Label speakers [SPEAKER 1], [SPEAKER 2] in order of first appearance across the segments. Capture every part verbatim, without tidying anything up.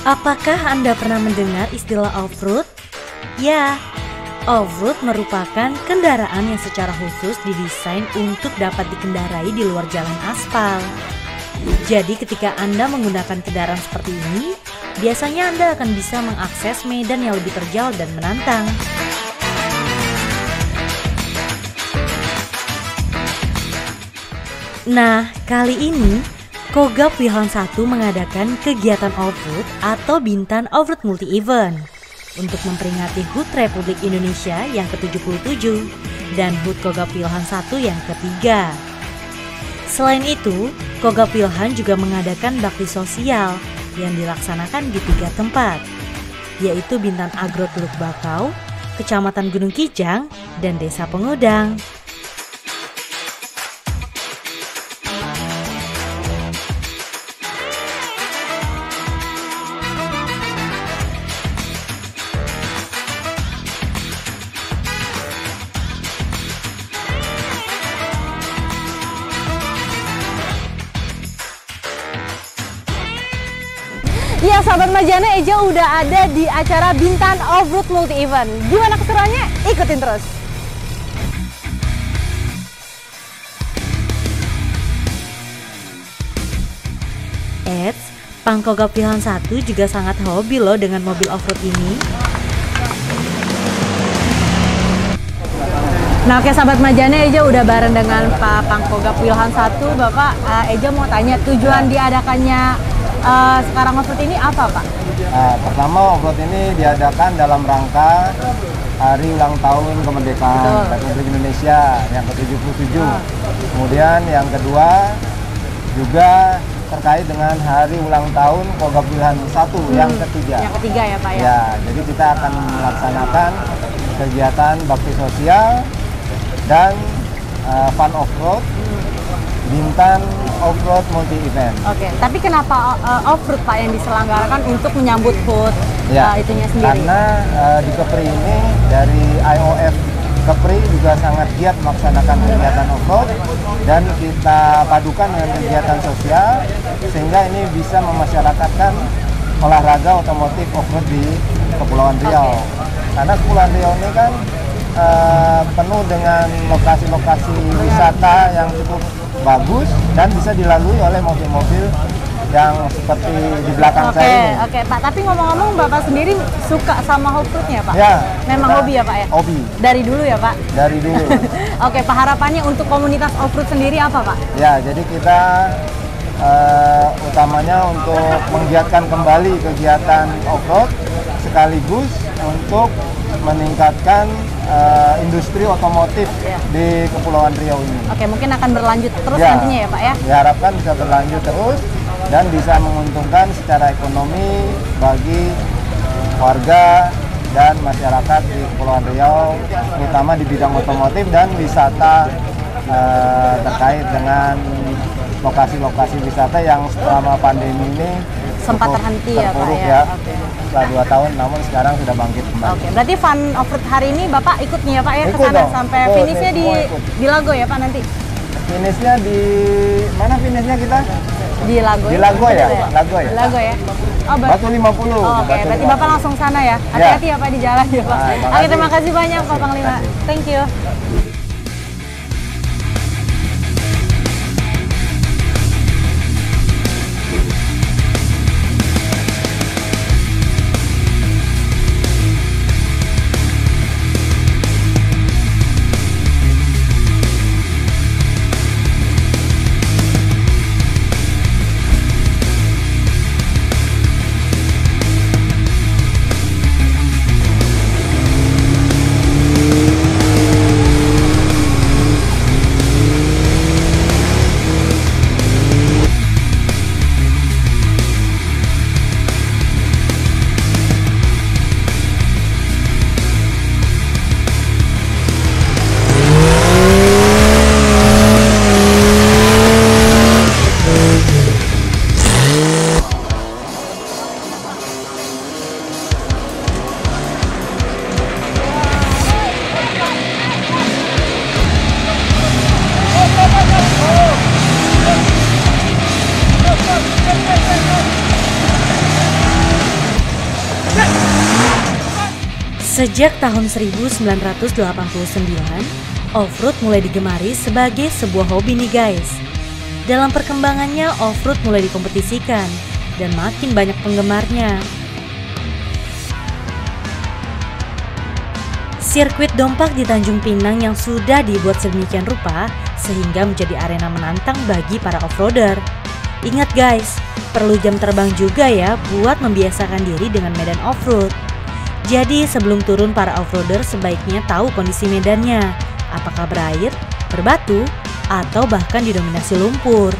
[SPEAKER 1] Apakah Anda pernah mendengar istilah off-road? Ya, off-road merupakan kendaraan yang secara khusus didesain untuk dapat dikendarai di luar jalan aspal. Jadi ketika Anda menggunakan kendaraan seperti ini, biasanya Anda akan bisa mengakses medan yang lebih terjal dan menantang. Nah, kali ini Kogab Wilhan satu mengadakan kegiatan off-road atau Bintan Off-Road Multi-Event untuk memperingati H U T Republik Indonesia yang ke tujuh puluh tujuh dan H U T Kogab Wilhan satu yang ketiga. Selain itu, Kogab Wilhan juga mengadakan bakti sosial yang dilaksanakan di tiga tempat, yaitu Bintan Agro Teluk Bakau, Kecamatan Gunung Kijang, dan Desa Pengudang.
[SPEAKER 2] Ya sahabat Majana, Eja udah ada di acara Bintan Off-Road Multi-Event. Gimana keseruannya? Ikutin terus.
[SPEAKER 1] Eits, Pang Kogab Wilhan satu juga sangat hobi loh dengan mobil off-road ini.
[SPEAKER 2] Nah oke sahabat Majana, Eja udah bareng dengan Pak Pang Kogab Wilhan satu. Bapak, uh, Eja mau tanya tujuan diadakannya Uh, sekarang off-road ini apa Pak?
[SPEAKER 3] Nah, pertama off-road ini diadakan dalam rangka Hari Ulang Tahun Kemerdekaan Republik Indonesia yang ke tujuh puluh tujuh. Oh. Kemudian yang kedua juga terkait dengan Hari Ulang Tahun Kogab Wilhan satu hmm. yang ketiga.
[SPEAKER 2] Yang ketiga ya Pak ya?
[SPEAKER 3] Ya, jadi kita akan melaksanakan kegiatan bakti sosial dan uh, fun off-road. Hmm. Bintan Off-Road Multi-Event.
[SPEAKER 2] Oke, tapi kenapa uh, off-road Pak yang diselenggarakan untuk menyambut H U T
[SPEAKER 3] ya,
[SPEAKER 2] uh, itunya sendiri?
[SPEAKER 3] Karena uh, di Kepri ini dari I O F Kepri juga sangat giat melaksanakan kegiatan off-road dan kita padukan dengan kegiatan sosial sehingga ini bisa memasyarakatkan olahraga otomotif off-road di Kepulauan Riau. Okay. Karena Kepulauan Riau ini kan uh, penuh dengan lokasi-lokasi wisata yang cukup bagus dan bisa dilalui oleh mobil-mobil yang seperti di belakang
[SPEAKER 2] oke,
[SPEAKER 3] saya ini.
[SPEAKER 2] Oke, Pak. Tapi ngomong-ngomong, Bapak sendiri suka sama off-roadnya, Pak?
[SPEAKER 3] Ya.
[SPEAKER 2] Memang hobi ya, Pak ya?
[SPEAKER 3] Hobi.
[SPEAKER 2] Dari dulu ya, Pak?
[SPEAKER 3] Dari dulu.
[SPEAKER 2] Oke, Pak, harapannya untuk komunitas off-road sendiri apa, Pak?
[SPEAKER 3] Ya, jadi kita uh, utamanya untuk menggiatkan kembali kegiatan off-road sekaligus untuk meningkatkan uh, industri otomotif ya. Di Kepulauan Riau ini.
[SPEAKER 2] Oke, mungkin akan berlanjut terus
[SPEAKER 3] ya,
[SPEAKER 2] nantinya ya Pak ya?
[SPEAKER 3] Diharapkan bisa berlanjut terus dan bisa menguntungkan secara ekonomi bagi warga dan masyarakat di Kepulauan Riau, terutama di bidang otomotif dan wisata uh, terkait dengan lokasi-lokasi wisata yang selama pandemi ini
[SPEAKER 2] sempat terhenti ya Pak ya?
[SPEAKER 3] ya. Okay. Setelah dua tahun, namun sekarang sudah bangkit kembali.
[SPEAKER 2] Oke, berarti fun off-road hari ini Bapak ikut nih ya Pak ya ke sana sampai oh, finishnya di di Lago ya Pak nanti?
[SPEAKER 3] Finishnya di mana finishnya kita?
[SPEAKER 2] Di Lago.
[SPEAKER 3] Di Lago ya? ya? Lago ya?
[SPEAKER 2] Lago ya.
[SPEAKER 3] Oh, Batu lima puluh.
[SPEAKER 2] Oh, Oke, okay. Berarti Bapak langsung sana ya? Hati-hati ya. ya Pak di jalan ya Pak. Nah, Oke, terima kasih banyak Pak Panglima. Thank you.
[SPEAKER 1] Sejak tahun seribu sembilan ratus delapan puluh sembilan, off-road mulai digemari sebagai sebuah hobi nih guys. Dalam perkembangannya, off-road mulai dikompetisikan dan makin banyak penggemarnya. Sirkuit Dompak di Tanjung Pinang yang sudah dibuat sedemikian rupa sehingga menjadi arena menantang bagi para off-roader. Ingat guys, perlu jam terbang juga ya buat membiasakan diri dengan medan off-road. Jadi sebelum turun para off-roader sebaiknya tahu kondisi medannya, apakah berair, berbatu, atau bahkan didominasi lumpur.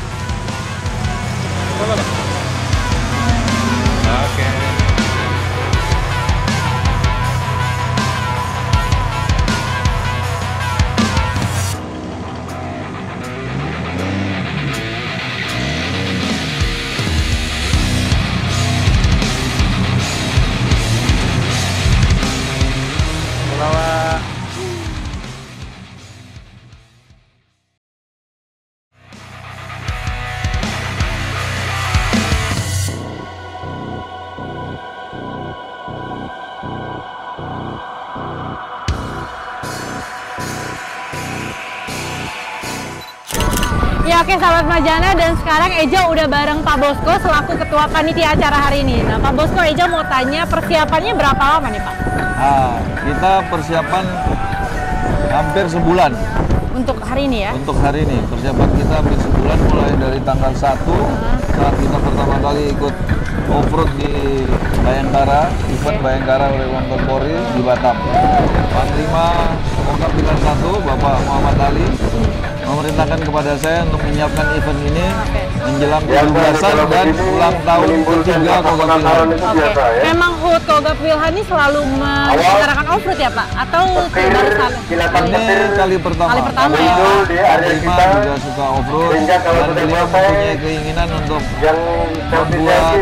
[SPEAKER 2] Ya oke sahabat Majana, dan sekarang Eja udah bareng Pak Bosko selaku ketua panitia acara hari ini. Nah Pak Bosko, Eja mau tanya persiapannya berapa lama nih Pak?
[SPEAKER 4] Ah, kita persiapan hampir sebulan.
[SPEAKER 2] Untuk hari ini ya?
[SPEAKER 4] Untuk hari ini, persiapan kita hampir sebulan mulai dari tanggal satu uh-huh. saat kita pertama kali ikut off-road di Bayangkara, event okay. Bayangkara oleh Wanton Polri di Batam. Panglima Kogab Wilhan satu, Bapak Muhammad Ali, memerintahkan kepada saya untuk menyiapkan event ini okay. menjelang tujuh belasan dan ulang tahun ketiga Kogab Wilhan.
[SPEAKER 2] Okay. Memang H U T Kogab Wilhan ini selalu menyelenggarakan off-road ya Pak? Atau baru kali?
[SPEAKER 4] Ini kali pertama.
[SPEAKER 2] Kali pertama ya Pak?
[SPEAKER 4] Panglima juga suka off-road dan beliau mempunyai keinginan untuk membuat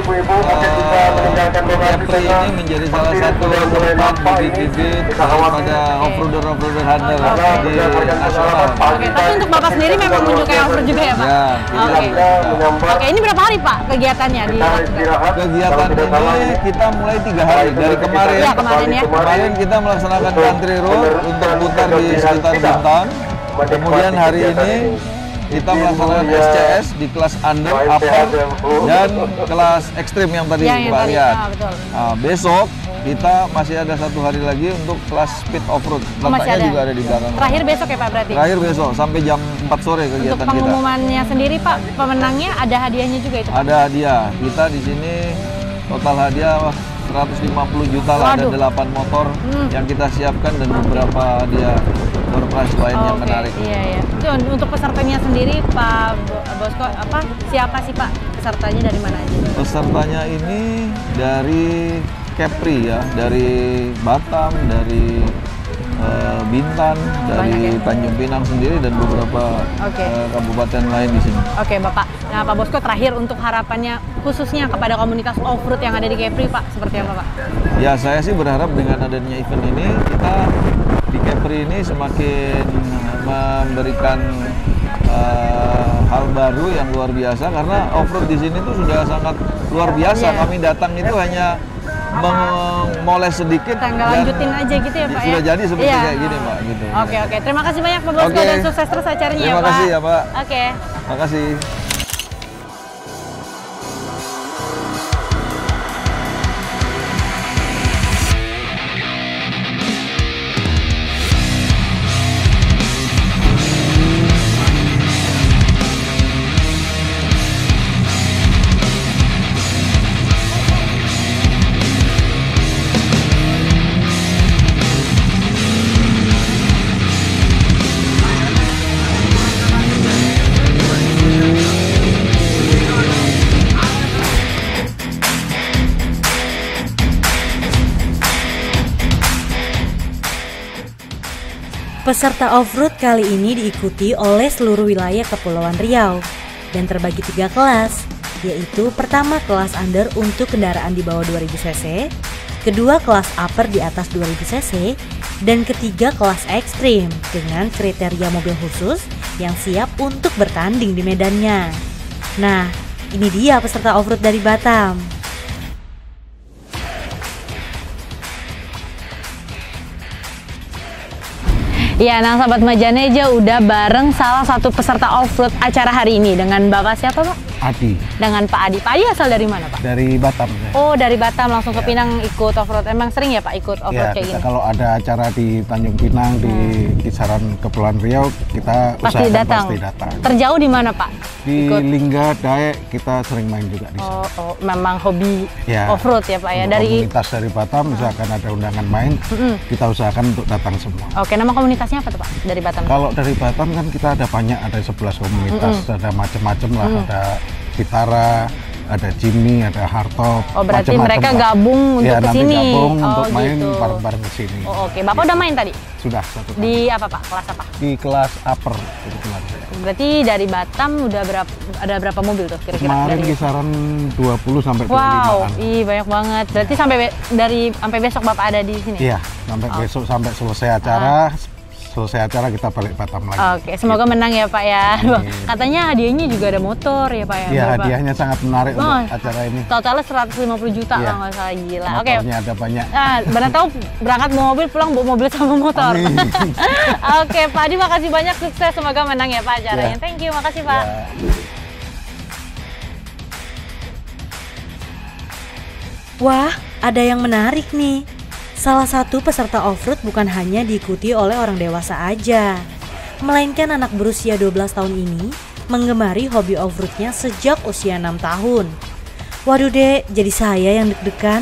[SPEAKER 4] Kepri ini menjadi salah satu tempat bibit-bibit daripada off-roader-offroader handal di nasional.
[SPEAKER 2] Oke, tapi untuk Bapak sendiri memang menyukai off-road juga ya Pak?
[SPEAKER 4] Ya.
[SPEAKER 2] Oke. Oke, ini berapa hari Pak kegiatannya di
[SPEAKER 4] Kegiatan ini kita mulai tiga hari dari kemarin.
[SPEAKER 2] Ya, kemarin ya.
[SPEAKER 4] Kemarin kita melaksanakan country road untuk putar di sekitar Bintan. Kemudian hari ini kita melaksanakan S C S di kelas under, upper, dan kelas ekstrim yang tadi
[SPEAKER 2] ya,
[SPEAKER 4] Mbak lihat.
[SPEAKER 2] Ah,
[SPEAKER 4] nah, besok kita masih ada satu hari lagi untuk kelas speed off-road. Letaknya ada. juga ada di belakang.
[SPEAKER 2] Terakhir besok ya Pak berarti?
[SPEAKER 4] Terakhir besok, sampai jam empat sore kegiatan kita.
[SPEAKER 2] Untuk pengumumannya kita. sendiri Pak, pemenangnya ada hadiahnya juga itu Pak?
[SPEAKER 4] Ada hadiah. Kita di sini total hadiah seratus lima puluh juta lah, ada delapan motor hmm. yang kita siapkan dan beberapa hadiah door prize lain oh, yang okay. menarik.
[SPEAKER 2] Iya, iya. Itu untuk pesertanya sendiri Pak Bosko, apa siapa sih Pak pesertanya, dari mana aja?
[SPEAKER 4] Pesertanya ini dari Kepri ya, dari Batam, dari uh, Bintan, dari ya? Tanjung Pinang sendiri dan beberapa okay. uh, kabupaten lain di sini. Oke
[SPEAKER 2] okay, Bapak. Nah Pak Bosko, terakhir untuk harapannya khususnya kepada komunitas off-road yang ada di Kepri Pak, seperti apa Pak?
[SPEAKER 4] Ya saya sih berharap dengan adanya event ini kita di Kepri ini semakin memberikan uh, hal baru yang luar biasa, karena off-road di sini tuh sudah sangat luar biasa. Yeah. Kami datang itu hanya memoles sedikit,
[SPEAKER 2] tinggal lanjutin aja gitu ya Pak.
[SPEAKER 4] Sudah
[SPEAKER 2] ya?
[SPEAKER 4] jadi seperti
[SPEAKER 2] iya.
[SPEAKER 4] kayak gini Pak. Gitu.
[SPEAKER 2] Oke oke, terima kasih banyak Pak Bosko,
[SPEAKER 4] okay.
[SPEAKER 2] dan sukses terus acaranya ya Pak.
[SPEAKER 4] Terima kasih ya Pak.
[SPEAKER 2] Oke.
[SPEAKER 4] Terima kasih.
[SPEAKER 1] Peserta off-road kali ini diikuti oleh seluruh wilayah Kepulauan Riau dan terbagi tiga kelas, yaitu pertama kelas under untuk kendaraan di bawah dua ribu cc, kedua kelas upper di atas dua ribu cc, dan ketiga kelas ekstrim dengan kriteria mobil khusus yang siap untuk bertanding di medannya. Nah, ini dia peserta off-road dari Batam.
[SPEAKER 2] Iya, nah sahabat Majane aja udah bareng salah satu peserta off-road acara hari ini dengan Bapak siapa Pak?
[SPEAKER 3] Adi.
[SPEAKER 2] Dengan Pak Adi. Pak Adi asal dari mana Pak?
[SPEAKER 3] Dari Batam. Ya.
[SPEAKER 2] Oh dari Batam langsung ke Pinang ikut off-road. Emang sering ya Pak ikut off-road
[SPEAKER 3] Ya,
[SPEAKER 2] kayak
[SPEAKER 3] kita
[SPEAKER 2] gini?
[SPEAKER 3] kalau ada acara di Tanjung Pinang, hmm. di kisaran Kepulauan Riau, kita
[SPEAKER 2] pasti datang.
[SPEAKER 3] pasti datang.
[SPEAKER 2] Terjauh di mana Pak?
[SPEAKER 3] Di
[SPEAKER 2] ikut?
[SPEAKER 3] Lingga, Daek, kita sering main juga di sana.
[SPEAKER 2] Oh, oh memang hobi
[SPEAKER 3] ya,
[SPEAKER 2] off-road ya Pak ya? Dari
[SPEAKER 3] komunitas dari Batam, misalkan ada undangan main, mm-hmm. kita usahakan untuk datang semua.
[SPEAKER 2] Oke, nama komunitasnya apa tuh Pak dari Batam?
[SPEAKER 3] Kalau dari Batam kan kita ada banyak, ada sebelas komunitas, mm-hmm. ada macam-macam lah, mm-hmm. ada Vitara, ada Jimny, ada Hardtop.
[SPEAKER 2] Oh berarti mereka lah. gabung untuk
[SPEAKER 3] ya,
[SPEAKER 2] kesini?
[SPEAKER 3] Nanti gabung
[SPEAKER 2] oh,
[SPEAKER 3] untuk main
[SPEAKER 2] gitu.
[SPEAKER 3] bareng-bareng kesini.
[SPEAKER 2] Oh, Oke, okay. Bapak udah main tadi?
[SPEAKER 3] Sudah satu kali.
[SPEAKER 2] Di apa Pak? Kelas apa?
[SPEAKER 3] Di kelas upper kebetulan.
[SPEAKER 2] Berarti dari Batam udah berapa? Ada berapa mobil tuh kira-kira?
[SPEAKER 3] Kemarin
[SPEAKER 2] dari...
[SPEAKER 3] kisaran dua puluh sampai dua puluh lima.
[SPEAKER 2] Wow, ih banyak banget. Berarti ya. sampai dari sampai besok Bapak ada di sini?
[SPEAKER 3] Iya, sampai oh. besok sampai selesai acara. Ah. Selesai acara kita balik Batam lagi.
[SPEAKER 2] Oke, semoga gitu. menang ya Pak ya. Amin. Katanya hadiahnya juga ada motor ya Pak ya?
[SPEAKER 3] Iya, hadiahnya sangat menarik oh, untuk acara ini.
[SPEAKER 2] Totalnya seratus lima puluh juta kalau nggak salah, gila. Oke.
[SPEAKER 3] Motornya ada banyak.
[SPEAKER 2] Nah, benar tahu berangkat bawa mobil, pulang bawa mobil sama motor. Oke, Pak Adi makasih banyak, sukses, semoga menang ya Pak acaranya. Ya. Thank you, makasih Pak. Ya.
[SPEAKER 1] Wah, ada yang menarik nih. Salah satu peserta off-road bukan hanya diikuti oleh orang dewasa aja, melainkan anak berusia dua belas tahun ini menggemari hobi off-roadnya sejak usia enam tahun. Waduh dek, jadi saya yang deg-degan.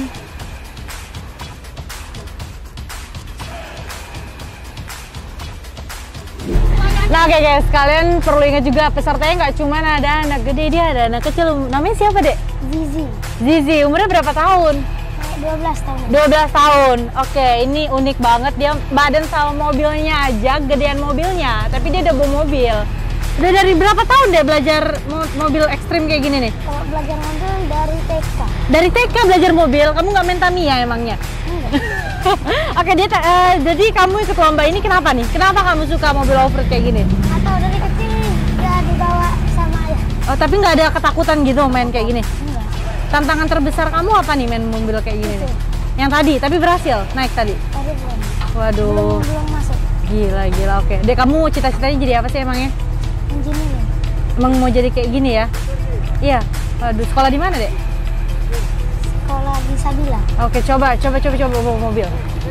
[SPEAKER 2] Nah oke guys, kalian perlu ingat juga pesertanya nggak cuma ada anak gede, dia ada anak kecil. Namanya siapa dek?
[SPEAKER 5] Zizi.
[SPEAKER 2] Zizi, umurnya berapa tahun?
[SPEAKER 5] dua belas tahun.
[SPEAKER 2] dua belas tahun. Oke, ini unik banget, dia badan sama mobilnya aja gedean mobilnya, tapi dia udah bawa mobil. Udah dari berapa tahun deh belajar mobil ekstrim kayak gini nih?
[SPEAKER 5] Kalau belajar mobil dari T K.
[SPEAKER 2] Dari T K belajar mobil? Kamu nggak main Tamiya emangnya?
[SPEAKER 5] Enggak.
[SPEAKER 2] Oke, dia uh, jadi kamu ikut lomba ini kenapa nih? Kenapa kamu suka mobil off-road kayak gini?
[SPEAKER 5] Atau dari kecil udah dibawa sama ayah.
[SPEAKER 2] Oh, tapi nggak ada ketakutan gitu main kayak gini?
[SPEAKER 5] Enggak.
[SPEAKER 2] Tantangan terbesar kamu apa nih main mobil kayak gini nih? Yang tadi, tapi berhasil naik tadi?
[SPEAKER 5] Tadi belum.
[SPEAKER 2] Waduh.
[SPEAKER 5] Belum, belum masuk.
[SPEAKER 2] Gila, gila, oke. Dek, kamu cita-citanya jadi apa sih emangnya?
[SPEAKER 5] Engineer.
[SPEAKER 2] Emang mau jadi kayak gini ya? Iya. Waduh, sekolah di mana dek?
[SPEAKER 5] Sekolah di Sabila.
[SPEAKER 2] Oke, coba, coba, coba, coba bawa mobil.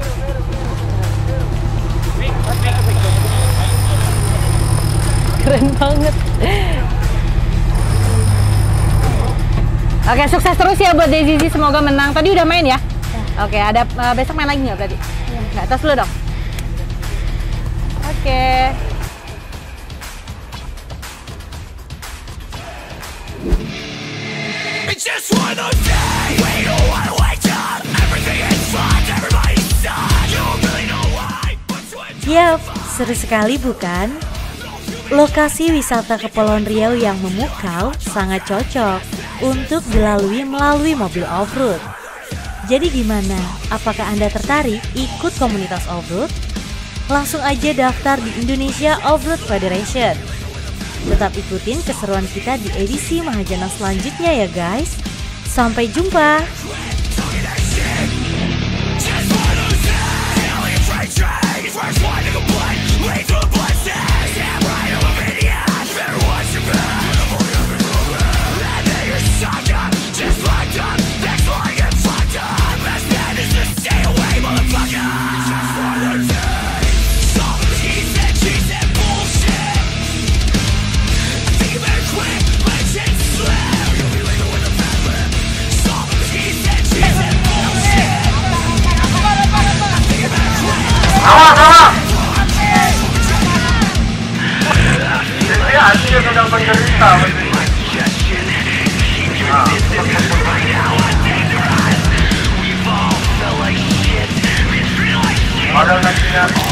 [SPEAKER 2] Keren banget. Oke, sukses terus ya buat Zizi, semoga menang. Tadi udah main ya? Ya. Oke, ada uh, besok main lagi nggak berarti?
[SPEAKER 5] Ya.
[SPEAKER 2] Nggak, tos dulu dong. Oke.
[SPEAKER 1] Yap, seru sekali bukan? Lokasi wisata Kepulauan Riau yang memukau sangat cocok untuk dilalui melalui mobil off-road. Jadi gimana? Apakah Anda tertarik ikut komunitas off-road? Langsung aja daftar di Indonesia Off-Road Federation. Tetap ikutin keseruan kita di edisi Mahajana selanjutnya ya guys. Sampai jumpa.
[SPEAKER 6] Awas, awas! Ini hatinya sedang menderita. Padahal nantinya